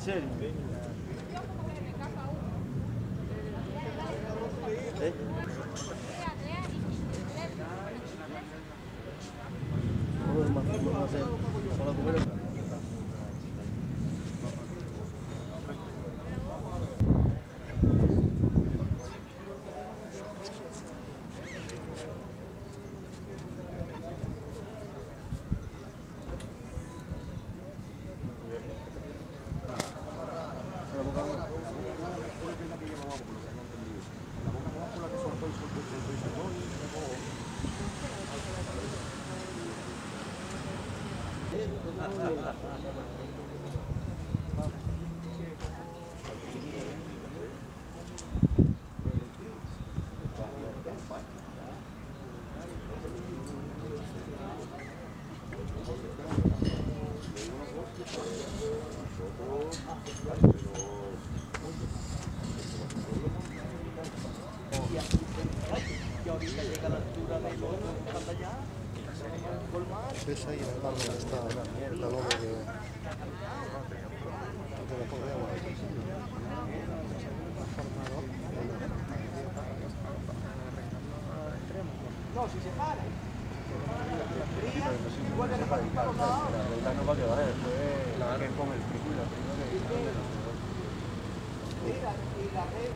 serio? ¿Eh? No sé, solo comer. Ves ahí la mano está la logo de la podemos. No, si se para. Igual que para el carro, la regla no va a quedar, después la que pone el frigo y la frigo Mira, y la regla.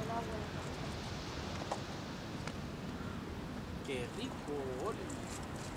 ¡Qué rico!